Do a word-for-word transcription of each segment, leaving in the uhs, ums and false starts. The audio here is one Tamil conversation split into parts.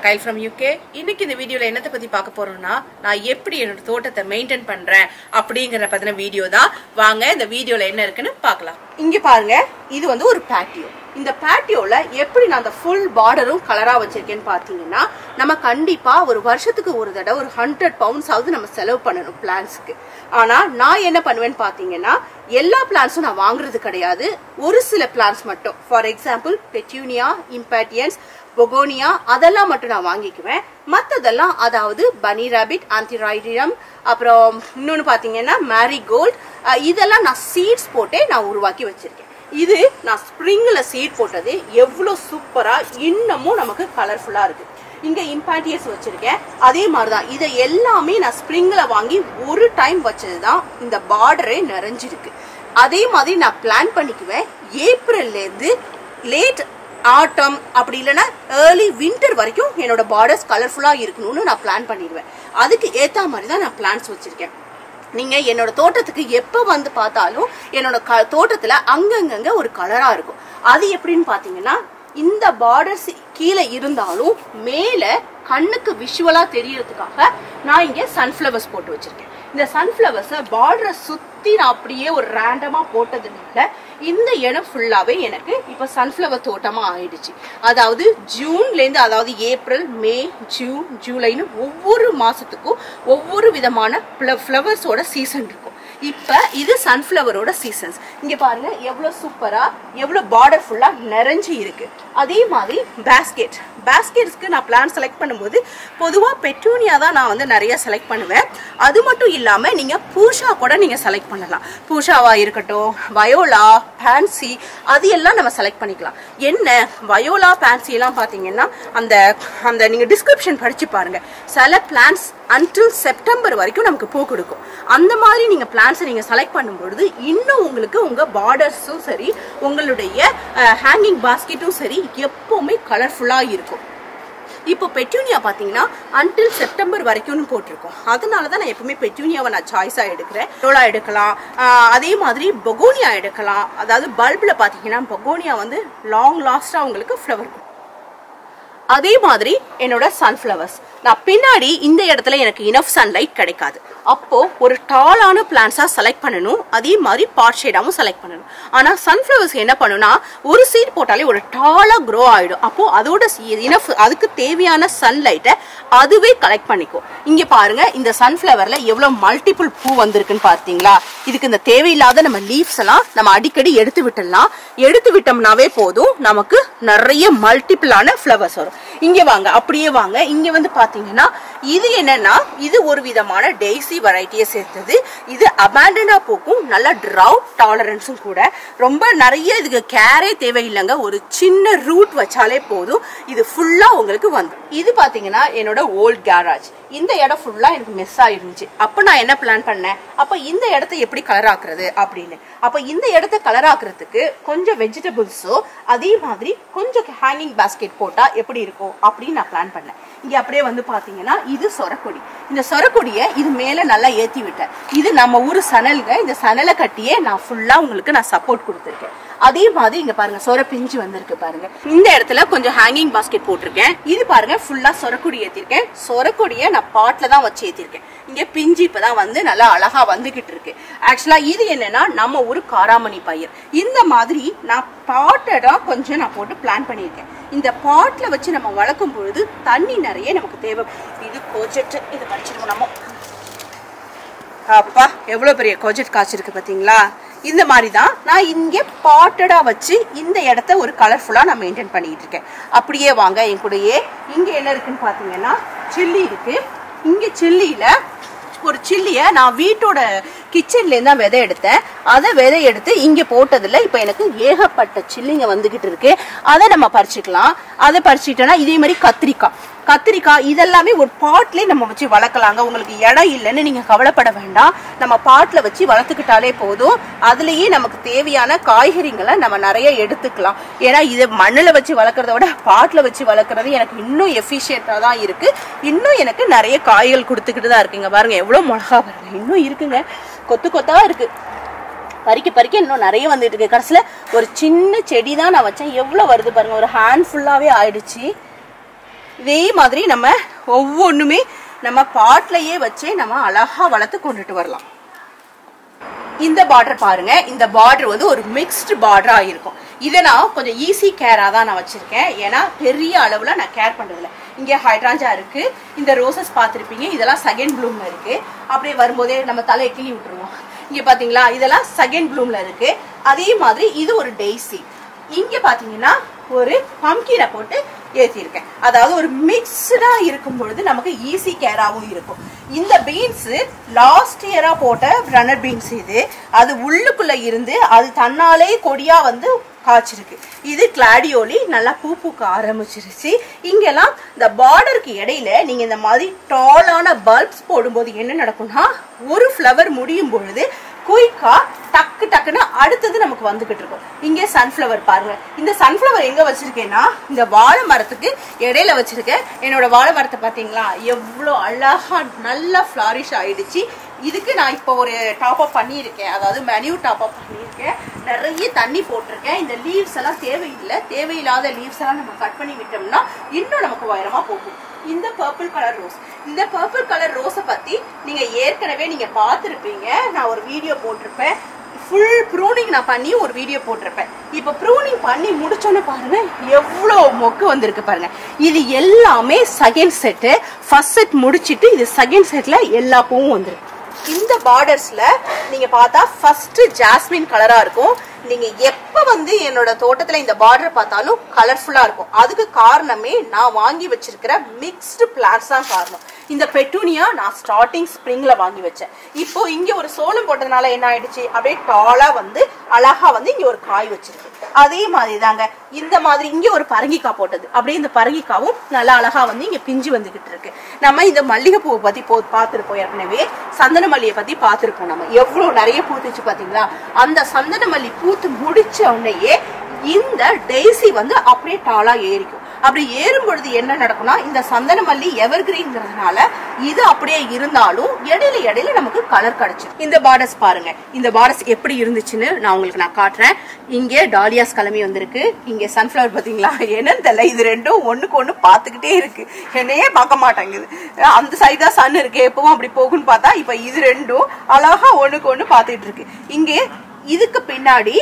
நான் கைல் ஃப்ரம் யூகே. இன்னைக்கு இந்த வீடியோல என்னத்தை பத்தி பார்க்க போறோம்னா, நான் எப்படி என்னோட தோட்டத்தை மெயின்டைன் பண்றேன் அப்படிங்கிற பத்தின வீடியோ தான். வாங்க இந்த வீடியோல என்ன இருக்குன்னு பார்க்கலாம். இங்க பாருங்க, இது வந்து ஒரு பேட்டியோ. இந்த பேட்டியோல எப்படி நான் அந்த ஃபுல் பார்டரும் கலரா வச்சிருக்கேன்னு பாத்தீங்கன்னா, நம்ம கண்டிப்பா ஒரு வருஷத்துக்கு ஒரு தடவை ஒரு ஹண்ட்ரட் பவுண்ட்ஸ் ஆகுது நம்ம செலவு பண்ணணும் பிளான்ஸ்க்கு. ஆனா நான் என்ன பண்ணுவேன்னு பாத்தீங்கன்னா, எல்லா பிளான்ஸும் நான் வாங்குறது கிடையாது. ஒரு சில பிளான்ஸ் மட்டும், ஃபார் எக்ஸாம்பிள் பெட்யூனியா, இம்பாட்டியன்ஸ், பொகோனியா, அதெல்லாம் மட்டும் நான் வாங்கிக்குவேன். மற்றதெல்லாம், அதாவது பனி ராபிட், ஆந்திராய்டியம், அப்புறம் இன்னொன்னு பாத்தீங்கன்னா மேரிகோல்ட், இதெல்லாம் நான் சீட்ஸ் போட்டே நான் உருவாக்கி வச்சிருக்கேன். இது நான் ஸ்ப்ரிங்ல சீட் போட்டது, எவ்வளவு சூப்பரா இன்னமும் நமக்கு கலர்ஃபுல்லா இருக்கு. இங்க இம்பாட்டியஸ் வச்சிருக்கேன், அதே மாதிரிதான் இதை எல்லாமே நான் ஸ்ப்ரிங்ல வாங்கி ஒரு டைம் வச்சதுதான் இந்த பார்டரே நிறைஞ்சிருக்கு. அதே மாதிரி நான் பிளான் பண்ணிக்குவேன், ஏப்ரல்ல இருந்து லேட் ஆட்டம் அப்படி இல்லைன்னா ஏர்லி வின்டர் வரைக்கும் என்னோட பார்டர்ஸ் கலர்ஃபுல்லா இருக்கணும்னு நான் பிளான் பண்ணிடுவேன். அதுக்கு ஏத்த மாதிரி தான் நான் பிளான்ஸ் வச்சிருக்கேன். நீங்க என்னோட தோட்டத்துக்கு எப்ப வந்து பார்த்தாலும் என்னோட தோட்டத்துல அங்கங்க ஒரு கலரா இருக்கும். அது எப்படின்னு பாத்தீங்கன்னா, இந்த பார்டர்ஸ் கீழே இருந்தாலும் மேல கண்ணுக்கு விஷுவலா தெரியறதுக்காக நான் இங்க சன்ஃபிளவர்ஸ் போட்டு வச்சிருக்கேன். இந்த சன்ஃபிளவர்ஸை பார்டரை சுத்தி நான் அப்படியே ஒரு ரேண்டமா போட்டதுனால இந்த இடம் ஃபுல்லாவே எனக்கு இப்ப சன்ஃபிளவர் தோட்டமா ஆயிடுச்சு. அதாவது ஜூன்ல இருந்து, அதாவது ஏப்ரல், மே, ஜூன், ஜூலைன்னு ஒவ்வொரு மாசத்துக்கும் ஒவ்வொரு விதமான ஃபிளவர்ஸோட சீசன் இருக்கும். இப்ப இது சன்ஃபிளவரோட சீசன்ஸ். இங்க பாருங்க எவ்வளவு சூப்பரா, எவ்வளவு பார்டர் ஃபுல்லா நிறைஞ்சு இருக்கு. அதே மாதிரி பேஸ்கெட் பேஸ்கெட்ஸ்க்கு நான் பிளான் செலக்ட் பண்ணும்போது பொதுவா பெட்டூனியா தான் நான் வந்து நிறைய செலக்ட் பண்ணுவேன். அது மட்டும் இல்லாம நீங்க பூஷா கூட நீங்க செலக்ட் பண்ணலாம். பூஷாவா இருக்கட்டும், வயோலா, பான்சி, அது எல்லாம் நம்ம செலக்ட் பண்ணிக்கலாம். என்ன வயோலா, பான்சி எல்லாம் பாத்தீங்கன்னா அந்த அந்த நீங்க டிஸ்கிரிப்ஷன் படிச்சு பாருங்க. சில பிளான்ஸ் அன்டில் செப்டம்பர் வரைக்கும் நமக்கு பூ கொடுக்கும். அந்த மாதிரி நீங்க பிளான்ஸை நீங்க செலக்ட் பண்ணும்பொழுது இன்னும் உங்களுக்கு உங்க பார்டர்ஸும் சரி, உங்களுடைய ஹேங்கிங் பாஸ்கெட்டும் சரி எப்பவுமே கலர்ஃபுல்லா இருக்கும். இப்போ பெட்யூனியா பாத்தீங்கன்னா அன்டில் செப்டம்பர் வரைக்கும் போட்டிருக்கோம். அதனாலதான் நான் எப்பவுமே பெட்யூனியாவை நான் சாய்ஸா எடுக்கிறேன். ரோலா எடுக்கலாம், அதே மாதிரி பொகோனியா எடுக்கலாம். அதாவது பல்ப்ல பாத்தீங்கன்னா பொகோனியா வந்து லாங் லாஸ்டா உங்களுக்கு ஃபிளவர். அதே மாதிரி என்னோட சன்ஃபிளவர்ஸ், நான் பின்னாடி இந்த இடத்துல எனக்கு இனஃப் சன்லைட் கிடைக்காது. அப்போ ஒரு டாலான பிளான்ஸா செலக்ட் பண்ணணும். அதே மாதிரி பார்ட் ஷேடாவும் செலக்ட் பண்ணணும். ஆனா சன்ஃபிளவர்ஸ் என்ன பண்ணுனா, ஒரு சீட் போட்டாலே ஒரு டாலா க்ரோ ஆயிடும். அப்போ அதோட இனஃப், அதுக்கு தேவையான சன்லைட்டை அதுவே கலெக்ட் பண்ணிக்கும். இங்க பாருங்க, இந்த சன்ஃபிளவர்ல எவ்வளவு மல்டிபிள் பூ வந்திருக்குன்னு பார்த்தீங்களா? இதுக்கு இந்த தேவையில்லாத நம்ம லீவ்ஸ் எல்லாம் நம்ம அடிக்கடி எடுத்து விட்டுடலாம். எடுத்து விட்டோம்னாவே போதும், நமக்கு நிறைய மல்டிபிளான ஃபிளவர்ஸ் வரும். இங்க வாங்க, அப்படியே வாங்க. இங்க வந்து பாத்தீங்கன்னா இது என்னன்னா, இது ஒரு விதமான டெய்சி வெரைட்டியை சேர்த்தது. இது அபாண்டனா பூக்கும், நல்ல ட்ரவுட் டாலரன்ஸும் கூட. ரொம்ப நிறைய இதுக்கு கேரே தேவையில்லைங்க, ஒரு சின்ன ரூட் வச்சாலே போதும், இது ஃபுல்லா உங்களுக்கு வந்து. இது பாத்தீங்கன்னா என்னோட ஓல்ட் கேரேஜ். இந்த இடம் ஃபுல்லா எனக்கு மிஸ் ஆயிருந்துச்சு. அப்ப நான் என்ன பிளான் பண்ணேன், அப்ப இந்த இடத்தை எப்படி கலர் ஆக்குறது அப்படின்னு. அப்ப இந்த இடத்த கலர் ஆக்குறதுக்கு கொஞ்சம் வெஜிடபிள்ஸோ, அதே மாதிரி கொஞ்சம் ஹேங்கிங் பாஸ்கெட் போட்டா எப்படி இருக்கும் அப்படின்னு நான் பிளான் பண்ணேன். இங்க அப்படியே வந்து பாத்தீங்கன்னா இது சொரக்கொடி. இந்த சொரக்கொடியை இது மேல நல்லா ஏத்தி விட்டேன். இது நம்ம ஊரு சணல்ங்க. இந்த சணலை கட்டியே நான் ஃபுல்லா உங்களுக்கு நான் சப்போர்ட் கொடுத்துருக்கேன். அதே மாதிரி இங்க பாருங்க சொர பிஞ்சு வந்திருக்கு பாருங்க. இந்த இடத்துல கொஞ்சம் ஹேங்கிங் பாஸ்கெட் போட்டிருக்கேன். இது பாருங்க ஃபுல்லா சொரக்கொடி ஏத்திருக்கேன். சொரக்கொடியை நான் பாட்ல தான் வச்சு ஏத்திருக்கேன். இங்க பிஞ்சு இப்பதான் வந்து நல்லா அழகா வந்துகிட்டு இருக்கு. ஆக்சுவலா இது என்னன்னா நம்ம ஒரு காராமணி பயிர். இந்த மாதிரி நான் பாட்டடா கொஞ்சம் நான் போட்டு பிளான் பண்ணியிருக்கேன். இந்த பாட்ல வச்சு நம்ம வளர்க்கும் பொழுது தண்ணி நிறைய நமக்கு தேவை. இது கோஜெட், இது படிச்சிருக்கோம் நம்ம. அப்பா எவ்வளவு பெரிய கோஜெட் காய்ச்சிருக்கு பாத்தீங்களா? இந்த மாதிரி தான் நான் இங்கே பாட்டடா வச்சு இந்த இடத்த ஒரு கலர்ஃபுல்லா நான் மெயின்டைன் பண்ணிட்டு இருக்கேன். அப்படியே வாங்க என் கூடயே. இங்க என்ன இருக்குன்னு பாத்தீங்கன்னா சில்லி இருக்கு. இங்க சில்லியில ஒரு சில்லிய நான் வீட்டோட கிச்சன்ல இருந்தா விதை எடுத்தேன். அதை விதை எடுத்து இங்க போட்டதுல இப்ப எனக்கு ஏகப்பட்ட சில்லிங்க வந்துகிட்டு இருக்கு. அதை நம்ம பறிச்சுக்கலாம். அதை பறிச்சுட்டோம்னா இதே மாதிரி கத்திரிக்காய் கத்திரிக்காய் இதெல்லாமே ஒரு பாட்லயே நம்ம வச்சு வளர்க்கலாங்க. உங்களுக்கு இடம் இல்லைன்னு நீங்க கவலைப்பட வேண்டாம். நம்ம பாட்ல வச்சு வளர்த்துக்கிட்டாலே போதும். அதுலயே நமக்கு தேவையான காய்கறிகளை நம்ம நிறைய எடுத்துக்கலாம். ஏன்னா இது மண்ணுல வச்சு வளர்க்கறத விட பாட்ல வச்சு வளர்க்கறது எனக்கு இன்னும் எஃபிஷியன்டா தான் இருக்கு. இன்னும் எனக்கு நிறைய காய்கள் கொடுத்துக்கிட்டு தான் இருக்குங்க. பாருங்க எவ்வளவு மிளகா பாருங்க, இன்னும் இருக்குங்க, கொத்து கொத்தா இருக்கு. பறிக்க பறிக்க இன்னும் நிறைய வந்துட்டு இருக்கு. கடைசியில ஒரு சின்ன செடி தான் நான் வச்சேன், எவ்வளவு வருது பாருங்க, ஒரு ஹேண்ட் ஃபுல்லாவே ஆயிடுச்சு. இதே மாதிரி நம்ம ஒவ்வொன்றுமே நம்ம பாட்லயே வச்சே நம்ம அழகா வளர்த்து கொண்டுட்டு வரலாம். இந்த பார்டர் பாருங்க, இந்த பார்டர் வந்து ஒரு மிக்ஸ்டு பார்டரா இருக்கும். இதை நான் கொஞ்சம் ஈஸி கேரா தான் நான் வச்சிருக்கேன். ஏன்னா பெரிய அளவுல நான் கேர் பண்றதில்ல. இங்க ஹைட்ராஞ்சா இருக்கு, இந்த ரோசஸ் பார்த்துருப்பீங்க, இதெல்லாம் செகண்ட் ப்ளூம்ல இருக்கு. அப்படியே வரும்போதே நம்ம தலையை கிள்ளி விட்டுருவோம். இங்க பாத்தீங்களா, இதெல்லாம் செகண்ட் ப்ளூம்ல இருக்கு. அதே மாதிரி இது ஒரு டெய்சி. இங்க பாத்தீங்கன்னா ஒரு பம்கினை போட்டு ஏற்றிருக்கேன். அதாவது ஒரு மிக்ஸ்டா இருக்கும் பொழுது நமக்கு ஈஸி கேராவும் இருக்கும். இந்த பீன்ஸ் லாஸ்ட் இயரா போட்ட ரன்னர் பீன்ஸ் இது. அது உள்ளுக்குள்ள இருந்து அது தன்னாலே கொடியா வந்து காய்ச்சிருக்கு. இது கிளாடியோலி நல்லா பூ பூக்க ஆரம்பிச்சிருச்சு. இங்கெல்லாம் இந்த பார்டருக்கு இடையில நீங்க இந்த மாதிரி டாலான பல்ப்ஸ் போடும்போது என்ன நடக்கும்னா, ஒரு ஃப்ளவர் முடியும் பொழுது குயிக்கா டக்கு டக்குன்னு அடுத்தது நமக்கு வந்துகிட்டு இருக்கும். இங்கே சன்ஃபிளவர் பாருங்க. இந்த சன்ஃபிளவர் எங்க வச்சிருக்கேன்னா, இந்த வாழை மரத்துக்கு இடையில வச்சிருக்கேன். என்னோட வாழை மரத்தை பாத்தீங்களா எவ்வளவு அழகா நல்லா ஃபிளாரிஷ் ஆயிடுச்சு. இதுக்கு நான் இப்போ ஒரு டாப் அப் பண்ணியிருக்கேன், அதாவது மெனியூ டாப் அப் பண்ணியிருக்கேன். நிறைய தண்ணி போட்டிருக்கேன். இந்த லீவ்ஸ் எல்லாம் தேவையில்லை, தேவையில்லாத லீவ்ஸ் எல்லாம் நம்ம கட் பண்ணி விட்டோம்னா இன்னும் நமக்கு உயரமா போகும். இந்த பர்பிள் கலர் ரோஸ், இந்த பர்பிள் கலர் ரோஸை பத்தி நீங்க ஏற்கனவே நீங்க பார்த்துருப்பீங்க. நான் ஒரு வீடியோ போட்டிருப்பேன், ஃபுல் ப்ரூனிங் நான் பண்ணி ஒரு வீடியோ போட்டிருப்பேன். இப்போ ப்ரூனிங் பண்ணி முடிச்சோன்னு பாருங்க எவ்வளோ மொக்கு வந்திருக்கு பாருங்க. இது எல்லாமே செகண்ட் செட்டு. ஃபர்ஸ்ட் செட் முடிச்சிட்டு இது செகண்ட் செட்ல எல்லா பூவும் வந்துருக்கு. இந்த பார்டர்ஸ்ல நீங்க பார்த்தா ஃபர்ஸ்ட் ஜாஸ்மின் கலரா இருக்கும். நீங்க எப்ப வந்து என்னோட தோட்டத்துல இந்த பார்டர் பார்த்தாலும் கலர்ஃபுல்லா இருக்கும். அதுக்கு காரணமே நான் வாங்கி வச்சிருக்கிற மிக்ஸ்டு பிளான்ட்ஸ் தான் காரணம். இந்த பெட்டூனியா நான் ஸ்டார்டிங் ஸ்ப்ரிங்ல வாங்கி வச்சேன். இப்போ இங்க ஒரு சோளம் போட்டதுனால என்ன ஆயிடுச்சு, அப்படியே டாலா வந்து அழகா வந்து இங்க ஒரு காய் வச்சிருக்கு. அதே மாதிரி தாங்க இந்த மாதிரி இங்க ஒரு பரங்கிக்காய் போட்டது, அப்படியே இந்த பரங்கிக்காவும் நல்லா அழகா வந்து இங்க பிஞ்சு வந்துகிட்டு இருக்கு. நம்ம இந்த மல்லிகைப்பூவை பத்தி போ பார்த்துருப்போம் ஏற்கனவே. சந்தன மல்லியை பத்தி பார்த்துருப்போம். நம்ம எவ்வளவு நிறைய பூத்துச்சு பாத்தீங்களா. அந்த சந்தன மல்லி பூத்து முடிச்ச உடனேயே இந்த டெய்சி வந்து அப்படியே டாலா ஏறிக்கும். அப்படி ஏறும் பொழுது என்ன நடக்கும்னா, இந்த சந்தன மல்லி எவர் கிரீன்ங்கிறதுனால இது அப்படியே இருந்தாலும் இடையில இடையில நமக்கு கலர் கிடைச்சிடும். இந்த பார்டர்ஸ் பாருங்க, இந்த பார்டர்ஸ் எப்படி இருந்துச்சுன்னு நான் உங்களுக்கு நான் காட்டுறேன். இங்கே டாலியாஸ் கிளம்பி வந்திருக்கு, இங்க சன்ஃபிளவர் பாத்தீங்களா, என்னன்னு தெரியல, இது ரெண்டும் ஒண்ணுக்கு ஒண்ணு பாத்துக்கிட்டே இருக்கு, என்னையே பார்க்க மாட்டேங்குது. அந்த சைடு தான் சன் இருக்கு, எப்பவும் அப்படி போகும்னு பார்த்தா இப்ப இது ரெண்டும் அழகா ஒண்ணுக்கு ஒண்ணு பாத்துட்டு இருக்கு. இங்கே இதுக்கு பின்னாடி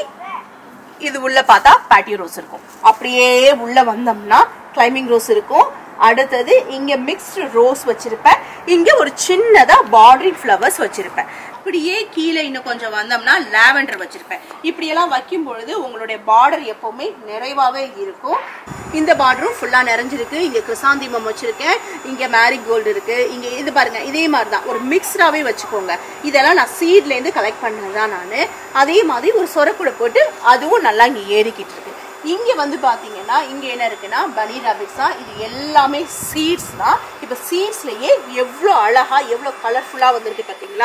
இது உள்ள பார்த்தா பேட்டியோ ரோஸ் இருக்கும். அப்படியே உள்ள வந்தோம்னா கிளைம்பிங் ரோஸ் இருக்கும். அடுத்தது இங்க மிக்ஸ்டு ரோஸ் வச்சிருப்பேன். இங்க ஒரு சின்னதா பார்டரிங் ஃப்ளவர்ஸ் வச்சிருப்பேன். இப்படியே கீழே இன்னும் கொஞ்சம் வந்தோம்னா லாவெண்டர் வச்சிருப்பேன். இப்படி எல்லாம் வைக்கும் பொழுது உங்களுடைய பார்டர் எப்பவுமே நிறைவாவே இருக்கும். இந்த பார்டரும் ஃபுல்லா நிறைஞ்சிருக்கு. இங்க கிறிசாந்திமம் வச்சிருக்கேன், இங்க மேரிகோல்டு இருக்கு, இங்க இது பாருங்க இதே மாதிரிதான் ஒரு மிக்ஸ்டாவே வச்சுக்கோங்க. இதெல்லாம் நான் சீட்ல இருந்து கலெக்ட் பண்ணதுதான் நானு. அதே மாதிரி ஒரு சொரக்கூட போட்டு அதுவும் நல்லா இங்க ஏறிக்கிட்டு இருக்கு. இங்க வந்து பாத்தீங்கன்னா இங்க என்ன இருக்குன்னா பனி ரபிக்ஸா, இது எல்லாமே சீட்ஸ் தான். இப்ப சீட்ஸ்லயே எவ்வளவு அழகா எவ்வளவு கலர்ஃபுல்லா வந்திருக்கு பாத்தீங்களா.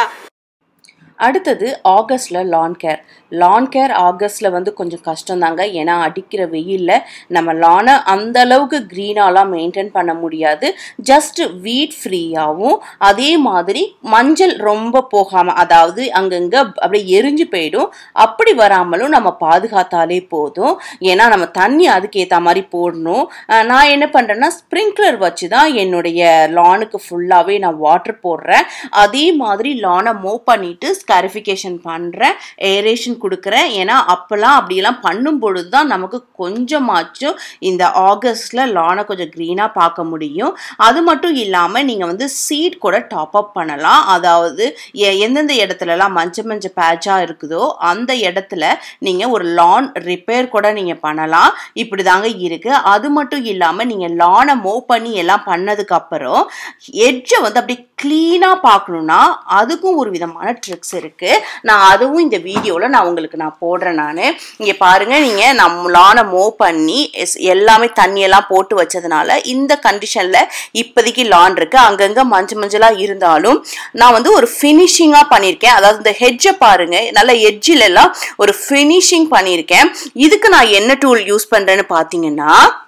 அடுத்தது ஆகஸ்ட்ல லான் கேர். லான் கேர் ஆகஸ்ட்ல வந்து கொஞ்சம் கஷ்டம் தாங்க. ஏன்னா அடிக்கிற வெயில்ல நம்ம லானை அந்த அளவுக்கு கிரீனாலாம் மெயின்டைன் பண்ண முடியாது. ஜஸ்ட் வீட் ஃப்ரீயாகவும் அதே மாதிரி மஞ்சள் ரொம்ப போகாம, அதாவது அங்கங்க அப்படியே எரிஞ்சு போயிடும், அப்படி வராமலும் நம்ம பாதுகாத்தாலே போதும். ஏன்னா நம்ம தண்ணி அதுக்கு ஏற்ற மாதிரி போடணும். நான் என்ன பண்றேன்னா ஸ்ப்ரிங்க்லர் வச்சு தான் என்னுடைய லானுக்கு ஃபுல்லாவே நான் வாட்டர் போடுறேன். அதே மாதிரி லானை மூவ் பண்ணிட்டு ஸ்காரிஃபிகேஷன் பண்றேன், ஏரேஷன் கொடுக்குறேன். ஏன்னா அப்பெல்லாம் அப்படியெல்லாம் பண்ணும் பொழுது தான் நமக்கு கொஞ்சமாச்சும் இந்த ஆகஸ்ட்ல லானை கொஞ்சம் கிரீனா பார்க்க முடியும். அது மட்டும் இல்லாம நீங்க வந்து சீட் கூட டாப் அப் பண்ணலாம். அதாவது எந்தெந்த இடத்துலலாம் மஞ்சள் மஞ்சள் பேட்சா இருக்குதோ அந்த இடத்துல நீங்க ஒரு லான் ரிப்பேர் கூட நீங்க பண்ணலாம். இப்படிதாங்க இருக்கு. அது மட்டும் இல்லாம நீங்க லானை மூவ் பண்ணி எல்லாம் பண்ணதுக்கு அப்புறம் எட்ஜை வந்து அப்படி கிளீனா பார்க்கணும்னா அதுக்கும் ஒரு விதமான ட்ரிக்ஸ் இருக்கு. நான் அதுவும் இந்த வீடியோல நான் உங்களுக்கு நான் போடுறேன். நான் இங்க பாருங்க, நீங்க நம்ம லானை மூவ் பண்ணி எல்லாமே தண்ணி எல்லாம் போட்டு வச்சதுனால இந்த கண்டிஷன்ல இப்போதைக்கு லான் இருக்கு. அங்கங்க மஞ்சள் மஞ்சளா இருந்தாலும் நான் வந்து ஒரு ஃபினிஷிங்கா பண்ணியிருக்கேன். அதாவது இந்த ஹெட்ஜை பாருங்க, நல்ல எட்ஜில் எல்லாம் ஒரு ஃபினிஷிங் பண்ணியிருக்கேன். இதுக்கு நான் என்ன டூல் யூஸ் பண்றேன்னு பாத்தீங்கன்னா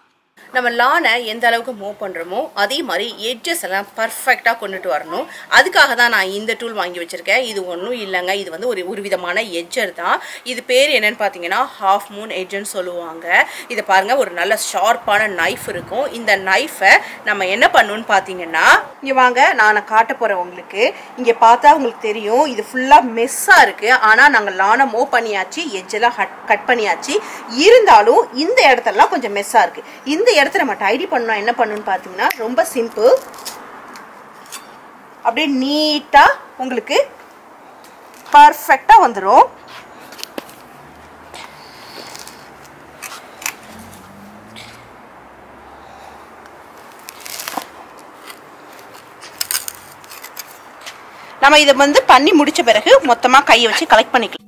நம்ம லானை எந்த அளவுக்கு மூவ் பண்ணுறோமோ அதே மாதிரி எட்ஜஸ் எல்லாம் பர்ஃபெக்டாக கொண்டுட்டு வரணும். அதுக்காக தான் நான் இந்த டூல் வாங்கி வச்சுருக்கேன். இது ஒன்றும் இல்லைங்க, இது வந்து ஒரு ஒரு விதமான எட்ஜர் தான். இது பேர் என்னன்னு பார்த்தீங்கன்னா ஹாஃப் மூன் எட்ஜுன்னு சொல்லுவாங்க. இதை பாருங்கள், ஒரு நல்ல ஷார்ப்பான நைஃப் இருக்கும். இந்த நைஃபை நம்ம என்ன பண்ணணும்னு பார்த்தீங்கன்னா, இங்கே வாங்க நான் காட்ட போகிறேன் உங்களுக்கு. இங்கே பார்த்தா உங்களுக்கு தெரியும் இது ஃபுல்லாக மெஸ்ஸாக இருக்குது. ஆனால் நாங்கள் லானை மூவ் பண்ணியாச்சு, எட்ஜெல்லாம் கட் பண்ணியாச்சு. இருந்தாலும் இந்த இடத்துலலாம் கொஞ்சம் மெஸ்ஸாக இருக்குது. இந்த இடத்த நம்ம டைடி பண்ணோம். என்ன பண்ணணும்னு பார்த்தீங்கன்னா ரொம்ப சிம்பிள். அப்படியே நீட்டாக உங்களுக்கு பர்ஃபெக்டாக வந்துடும். நம்ம இதை வந்து பண்ணி முடிச்ச பிறகு மொத்தமாக கையை வச்சு கலெக்ட் பண்ணிக்கலாம்.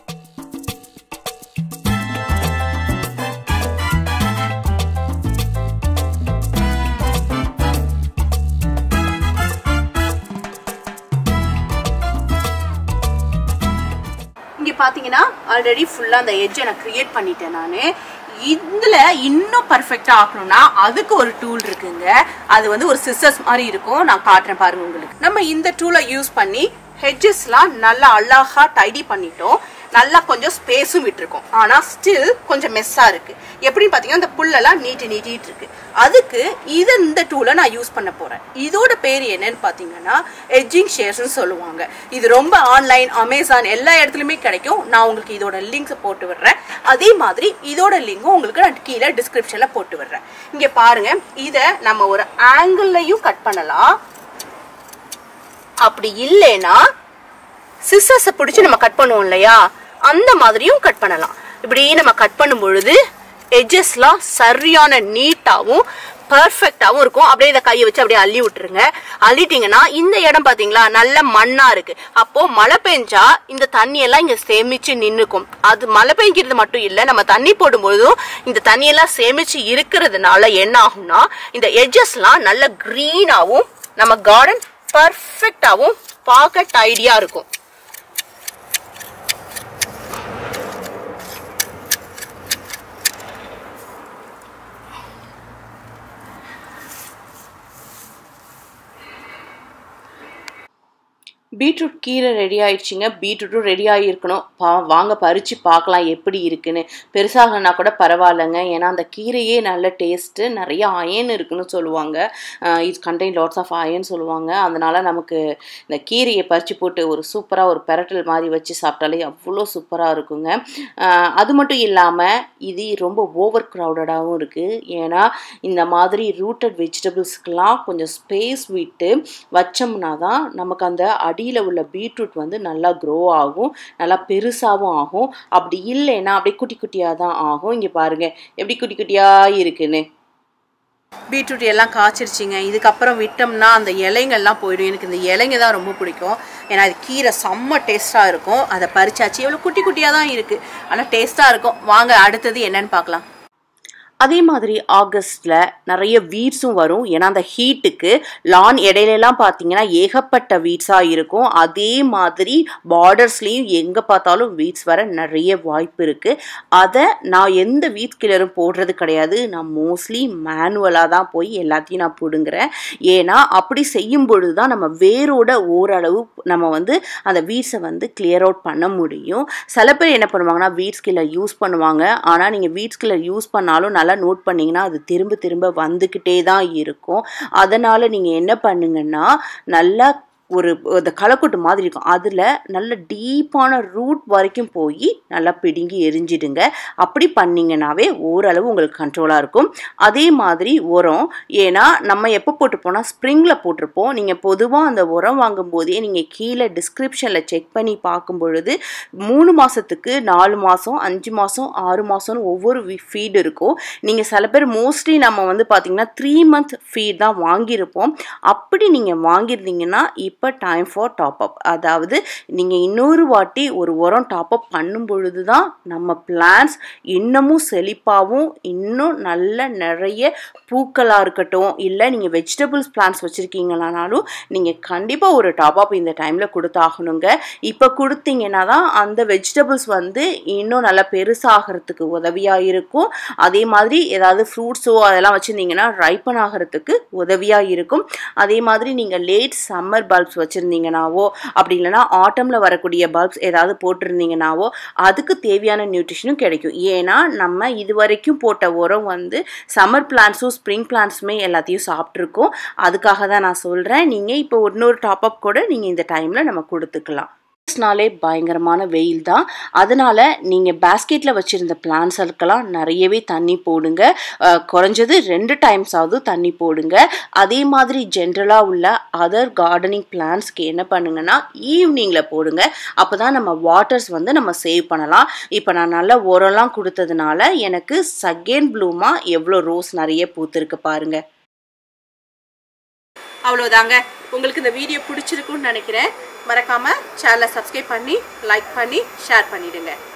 பார்த்தீங்கன்னா ஆல்ரெடி ஃபுல்லாக அந்த எட்ஜை நான் கிரியேட் பண்ணிட்டேன். நான் இதில் இன்னும் பர்ஃபெக்டாக ஆக்கணும்னா அதுக்கு ஒரு டூல் இருக்குங்க. அது வந்து ஒரு சிசர்ஸ் மாதிரி இருக்கும். நான் காட்டுறேன் பாருங்க உங்களுக்கு. நம்ம இந்த டூலை யூஸ் பண்ணி ஹெட்ஜஸ்லாம் நல்லா அழகா டைடி பண்ணிட்டோம். நல்லா கொஞ்சம் ஸ்பேஸும் விட்டுருக்கோம். ஆனால் ஸ்டில் கொஞ்சம் மெஸ்ஸாக இருக்குது. எப்படின்னு பார்த்தீங்கன்னா இந்த புல்லெல்லாம் நீட்டி நீட்டிட்டு இருக்கு. அதுக்கு இது இந்த டூலை நான் யூஸ் பண்ண போகிறேன். இதோட பேர் என்னன்னு பார்த்தீங்கன்னா எட்ஜிங் ஷேர்ஸ்ன்னு சொல்லுவாங்க. இது ரொம்ப ஆன்லைன், அமேசான் எல்லா இடத்துலையுமே கிடைக்கும். நான் உங்களுக்கு இதோட லிங்க்ஸை போட்டு விடுறேன். அதே மாதிரி இதோட லிங்கும் உங்களுக்கு நான் கீழே டிஸ்கிரிப்ஷனில் போட்டு விடுறேன். இங்கே பாருங்க, இதை நம்ம ஒரு ஆங்கிள்லையும் கட் பண்ணலாம். அப்படி இல்லைன்னா சிசர்ஸை பிடிச்சி நம்ம கட் பண்ணுவோம் இல்லையா, அந்த மாதிரியும் கட் பண்ணலாம். இப்படி நம்ம கட் பண்ணும் பொழுது எட்ஜஸ்லாம் சரியான நீட்டாகவும் பர்ஃபெக்டாகவும் இருக்கும். அப்படியே இதை கையை வச்சு அப்படியே அள்ளி விட்டுருங்க. அள்ளிட்டீங்கன்னா இந்த இடம் பார்த்தீங்களா நல்ல மண்ணா இருக்கு. அப்போ மழை பெஞ்சா இந்த தண்ணியெல்லாம் இங்க சேமிச்சு நின்றுக்கும். அது மழை பெய்கிறது மட்டும் இல்லை, நம்ம தண்ணி போடும்போதும் இந்த தண்ணியெல்லாம் சேமிச்சு இருக்கிறதுனால என்ன ஆகும்னா இந்த எட்ஜஸ்லாம் நல்ல கிரீனாகவும் நம்ம கார்டன் பர்ஃபெக்டாகவும் பார்க்க டைடியா இருக்கும். பீட்ரூட் கீரை ரெடி ஆயிடுச்சுங்க. பீட்ரூட்டும் ரெடி ஆகியிருக்கணும். பா வாங்க பறித்து பார்க்கலாம் எப்படி இருக்குன்னு. பெருசாகனா கூட பரவாயில்லைங்க, ஏன்னா அந்த கீரையே நல்ல டேஸ்ட்டு, நிறைய அயன் இருக்குன்னு சொல்லுவாங்க. It's contain lots of iron சொல்லுவாங்க. அதனால் நமக்கு இந்த கீரையை பறித்து போட்டு ஒரு சூப்பராக ஒரு பெரட்டல் மாதிரி வச்சு சாப்பிட்டாலே அவ்வளோ சூப்பராக இருக்குங்க. அது மட்டும் இல்லாமல் இது ரொம்ப ஓவர் க்ரௌடடாகவும் இருக்குது. ஏன்னா இந்த மாதிரி ரூட்டட் வெஜிடபிள்ஸ்க்கெலாம் கொஞ்சம் ஸ்பேஸ் விட்டு வச்சோம்னா தான் நமக்கு அந்த அடியில் உள்ள பீட்ரூட் வந்து நல்லா க்ரோ ஆகும், நல்லா பெருசாகவும் ஆகும். அப்படி இல்லைன்னா அப்படியே குட்டி குட்டியாக தான் ஆகும். இங்கே பாருங்கள் எப்படி குட்டி குட்டியாக இருக்குன்னு. பீட்ரூட் எல்லாம் காய்ச்சிருச்சிங்க. இதுக்கப்புறம் விட்டோம்னா அந்த இலைங்கள்லாம் போயிடும். எனக்கு இந்த இலைங்க தான் ரொம்ப பிடிக்கும். ஏன்னா அது கீரை செம்ம டேஸ்ட்டாக இருக்கும். அதை பறிச்சாச்சு. எவ்வளோ குட்டி குட்டியாக தான் இருக்குது, ஆனால் டேஸ்ட்டாக இருக்கும். வாங்க அடுத்தது என்னன்னு பார்க்கலாம். அதே மாதிரி ஆகஸ்டில் நிறைய வீட்ஸும் வரும். ஏன்னா அந்த ஹீட்டுக்கு லான் இடையிலலாம் பார்த்தீங்கன்னா ஏகப்பட்ட வீட்ஸாக இருக்கும். அதே மாதிரி பார்டர்ஸ்லேயும் எங்கே பார்த்தாலும் வீட்ஸ் வர நிறைய வாய்ப்பு இருக்குது. அதை நான் எந்த வீட் கிளரும் போடுறது கிடையாது. நான் மோஸ்ட்லி மேனுவலாக தான் போய் எல்லாத்தையும் நான் பிடுங்குறேன். ஏன்னா அப்படி செய்யும் பொழுது தான் நம்ம வேரோட ஓரளவு நம்ம வந்து அந்த வீட்ஸை வந்து கிளியர் அவுட் பண்ண முடியும். சில பேர் என்ன பண்ணுவாங்கன்னா வீட்ஸ் கில்லர் யூஸ் பண்ணுவாங்க. ஆனால் நீங்கள் வீட்ஸ் கில்லர் யூஸ் பண்ணாலும் நல்லா நோட் பண்ணிங்கன்னா அது திரும்ப திரும்ப வந்துக்கிட்டே தான் இருக்கும். அதனால் நீங்கள் என்ன பண்ணுங்கன்னா நல்லா ஒரு அந்த களைக்கொட்டு மாதிரி இருக்கும், அதில் நல்ல டீப்பான ரூட் வரைக்கும் போய் நல்லா பிடுங்கி எரிஞ்சிடுங்க. அப்படி பண்ணிங்கன்னாவே ஓரளவு உங்களுக்கு கண்ட்ரோலாக இருக்கும். அதே மாதிரி உரம், ஏன்னா நம்ம எப்போ போட்டுப்போனால் ஸ்ப்ரிங்கில் போட்டிருப்போம். நீங்கள் பொதுவாக அந்த உரம் வாங்கும் போதே நீங்கள் கீழே டிஸ்கிரிப்ஷனில் செக் பண்ணி பார்க்கும் பொழுது மூணு மாதத்துக்கு நாலு மாதம் அஞ்சு மாதம் ஆறு மாதம்னு ஒவ்வொரு ஃபீடு இருக்கும். நீங்கள் சில பேர் மோஸ்ட்லி நம்ம வந்து பார்த்திங்கன்னா த்ரீ மந்த் ஃபீட் தான் வாங்கியிருப்போம். அப்படி நீங்கள் வாங்கியிருந்தீங்கன்னா இப்போ டைம் ஃபார் டாப் அப். அதாவது நீங்கள் இன்னொரு வாட்டி ஒரு உரம் டாப் அப் பண்ணும் பொழுது தான் நம்ம பிளான்ஸ் இன்னமும் செழிப்பாகவும் இன்னும் நல்ல நிறைய பூக்களாக இருக்கட்டும், இல்லை நீங்கள் வெஜிடபிள்ஸ் பிளான்ஸ் வச்சுருக்கீங்களானாலும் நீங்கள் கண்டிப்பாக ஒரு டாப் அப் இந்த டைமில் கொடுத்தாகணுங்க. இப்போ கொடுத்தீங்கன்னா தான் அந்த வெஜிடபிள்ஸ் வந்து இன்னும் நல்லா பெருசாகிறதுக்கு உதவியாக இருக்கும். அதே மாதிரி ஏதாவது ஃப்ரூட்ஸோ அதெல்லாம் வச்சுருந்தீங்கன்னா ரைப்பன் ஆகிறதுக்கு உதவியாக இருக்கும். அதே மாதிரி நீங்கள் லேட் சம்மர் பல்ப்ஸ் வச்சுருந்தீங்கன்னாவோ அப்படி இல்லைனா ஆட்டமில் வரக்கூடிய பல்ப்ஸ் ஏதாவது போட்டிருந்தீங்கன்னாவோ அதுக்கு தேவையான நியூட்ரிஷனும் கிடைக்கும். ஏன்னா நம்ம இது வரைக்கும் போட்ட உரம் வந்து சம்மர் பிளான்ஸும் ஸ்ப்ரிங் பிளான்ஸுமே எல்லாத்தையும் சாப்பிட்ருக்கோம். அதுக்காக தான் நான் சொல்கிறேன். நீங்கள் இப்போ இன்னொரு டாப் அப் கூட நீங்கள் இந்த டைமில் நம்ம கொடுத்துக்கலாம். நாளே பயங்கரமான வெயில் தான். அதனால் நீங்கள் பேஸ்கெட்டில் வச்சுருந்த பிளான்ஸுக்கெல்லாம் நிறையவே தண்ணி போடுங்க. குறைஞ்சது ரெண்டு டைம்ஸ் ஆகுது தண்ணி போடுங்க. அதே மாதிரி ஜென்ரலாக உள்ள அதர் கார்டனிங் பிளான்ஸ்க்கு என்ன பண்ணுங்கன்னா ஈவினிங்கில் போடுங்க. அப்போ தான் நம்ம வாட்டர்ஸ் வந்து நம்ம சேவ் பண்ணலாம். இப்போ நான் நல்லா உரம்லாம் கொடுத்ததுனால எனக்கு செகண்ட் ப்ளூமாக எவ்வளோ ரோஸ் நிறைய பூத்துருக்கு பாருங்கள். அவ்வளோதாங்க. உங்களுக்கு இந்த வீடியோ பிடிச்சிருக்குன்னு நினைக்கிறேன். மறக்காமல் சேனலை சப்ஸ்கிரைப் பண்ணி லைக் பண்ணி ஷேர் பண்ணிவிடுங்க.